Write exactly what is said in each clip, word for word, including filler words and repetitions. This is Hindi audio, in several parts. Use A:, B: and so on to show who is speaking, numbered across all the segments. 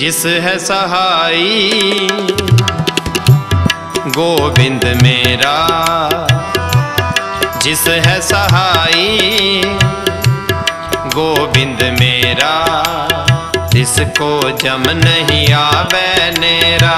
A: जिस है सहाई गोविंद मेरा, जिस है सहाई गोविंद मेरा, जिसको जम नहीं आवे नेरा,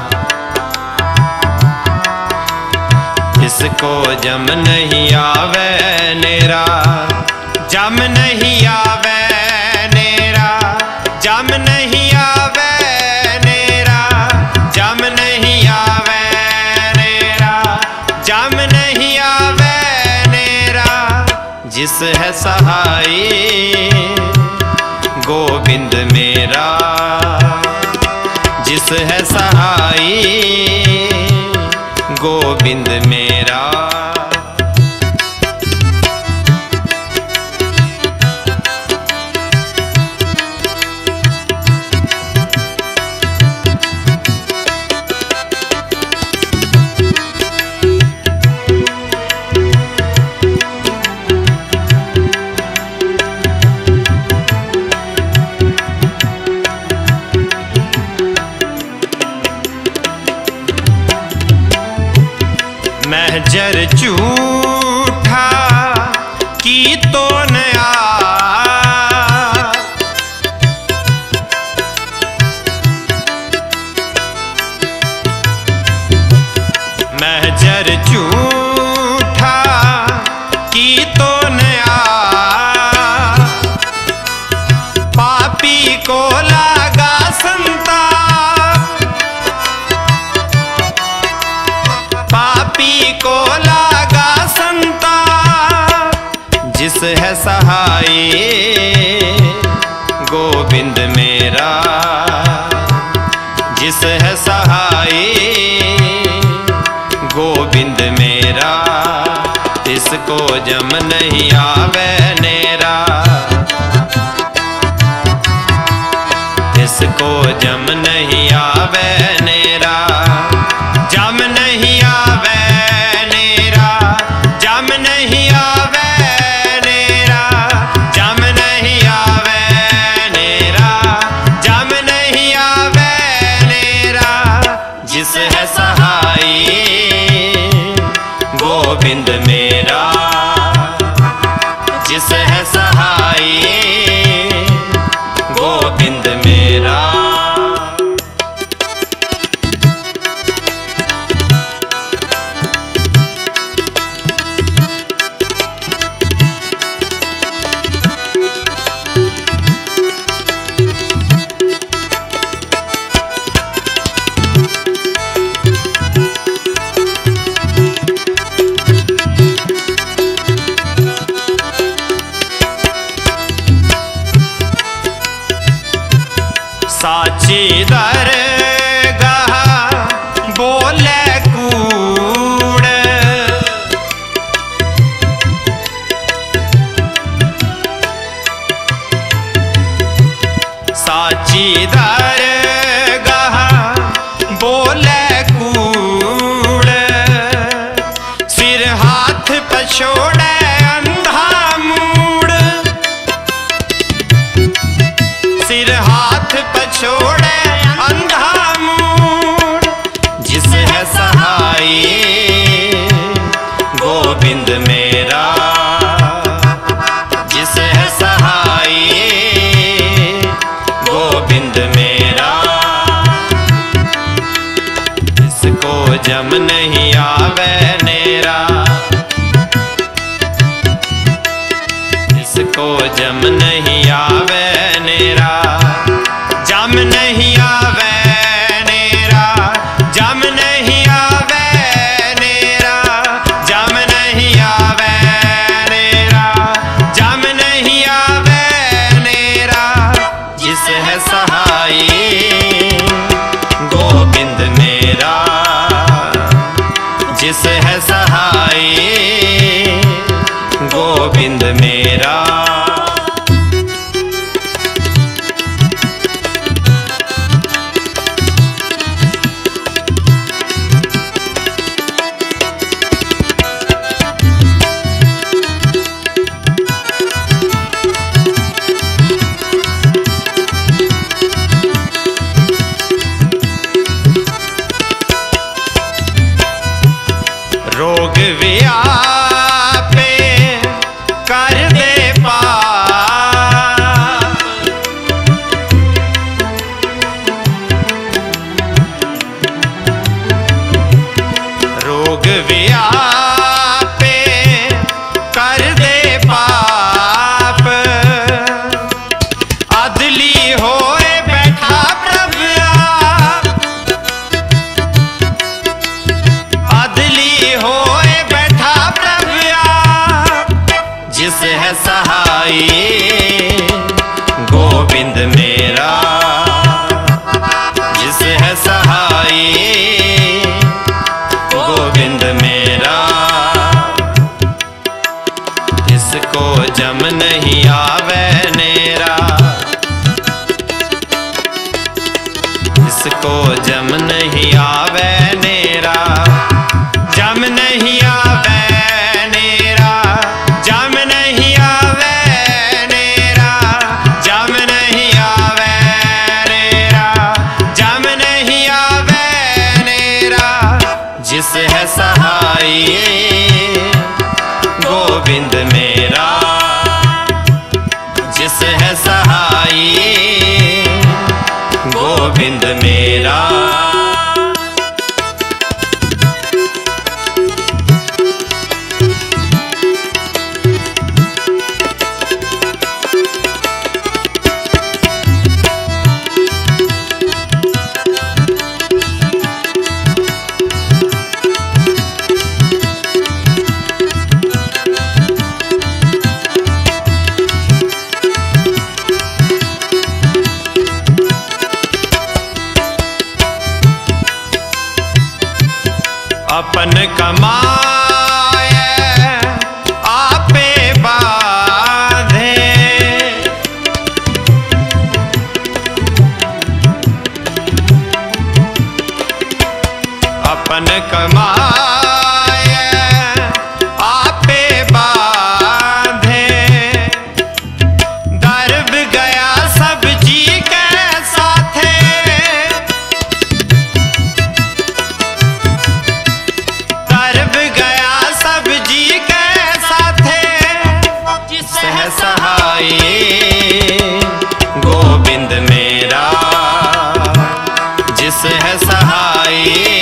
A: जिसको जम नहीं आवे नेरा, जम नहीं आवे नेरा, जम नहीं आवे नेरा, जम नहीं आवे नेरा, जम नहीं आवे नेरा, जिस है सहाई गोविंद मेरा, जिस है सहाई गोविंद मेरा। महजर झूठा की तो नया, महजर झूठा की तो नया, पापी को लगा संताप, पापी को लगा संताप, जिस है सहाई गोविंद मेरा, जिस है सहाई गोविंद मेरा, इसको जम नहीं आवे नेरा, इसको जम नहीं आवे नेरा, जम नहीं आवे नेरा, जम नहीं आवे नेरा, जम नहीं आवे नेरा, जम नहीं आवे नेरा, जिस है सहाई गोविंद मेरा, जिस है सहाई गोविंद मेरा। साची दरगाह बोले कूड़, साची दरगाह बोले कूड़, सिर हाथ पछोड़े अंधा मूड़, सिर हाथ पछोड़े अंधा मूड़, जिस है सहाई गोविंद मेरा, जिस है सहाई गोविंद मेरा, इसको जम नहीं आवे नेरा, इसको जम नहीं आवे नेरा, जम नहीं आवे नेरा, जम नहीं आवे नेरा, जम नहीं आवे नेरा, जम नहीं आवे नेरा, जिस है सहाई गोविंद मेरा, जिस है सहाई गोविंद मेरा। रोग व्यापे कर दे पाप, रोग व्यापे कर दे पाप, अदली होए बैठा प्रभु आप, अदली होए बैठा प्रभु आप, जिस है सहाय गोविंद मेरा, जिस है सहाय गोविंद मेरा, इसको जम नहीं आवे नेरा, इसको जम नहीं आवे नेरा, जम नहीं आवे नेरा, जम नहीं आवे नेरा, जम नहीं आवे नेरा, जम नहीं आवे नेरा, जिस है सहाय गोविंद मेरा, जिस है सहाय गोविंद मेरा। अपन कमाए आपे बांधे, अपन कमाए आपे बांधे, दर्ब गया सब जी के साथे, सहाय गोविंद मेरा, जिस है सहाय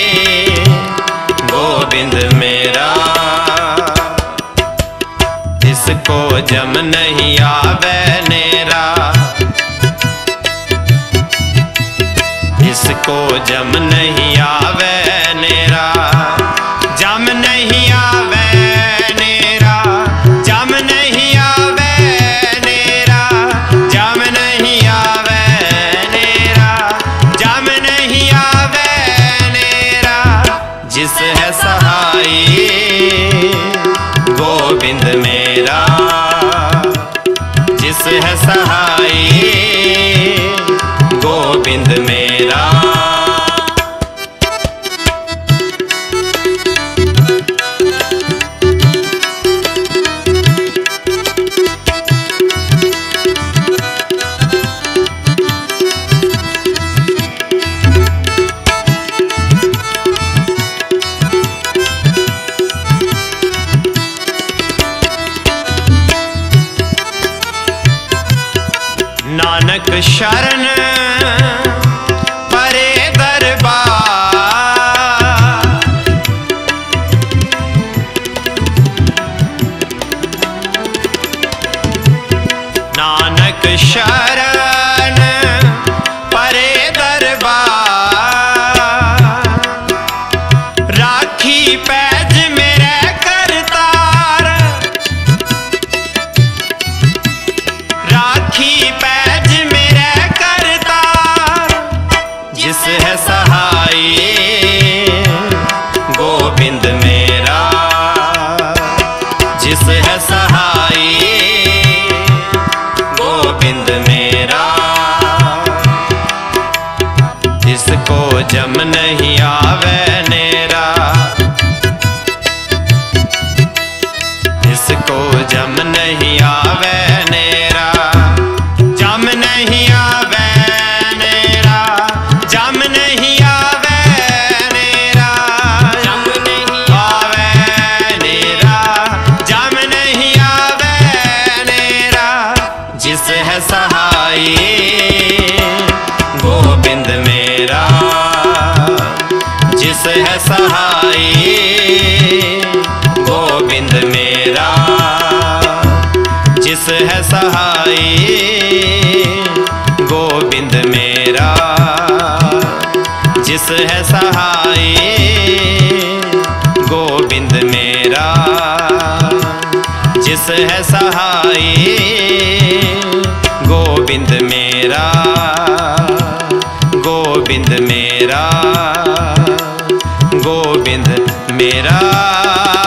A: गोविंद मेरा, इसको जम नहीं आवे नेरा, इसको जम नहीं आवे नेरा, जम नहीं आवे नेरा, जम नहीं आवे नेरा, जम नहीं आवे नेरा, जम नहीं आवे नेरा, जिस है सहाय गोविंद मेरा, जिस है सहाय गोविंद मेरा। नानक शरण परे दरबार, नानक शरण परे दरबार, राखी पैज मेरे करतार, राखी पैज मेरे करतार, है सहाय गोविंद मेरा, जिस है सहाय गोविंद मेरा, जिस है सहाय गोविंद मेरा, जिस है सहाय गोविंद मेरा, गोविंद मेरा, गोविंद मेरा।